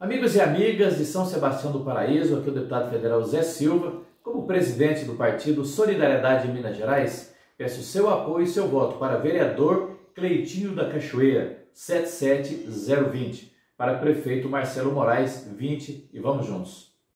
Amigos e amigas de São Sebastião do Paraíso, aqui é o deputado federal Zé Silva, como presidente do partido Solidariedade em Minas Gerais, peço seu apoio e seu voto para vereador Cleitinho da Cachoeira, 77020, para prefeito Marcelo Moraes, 20, e vamos juntos.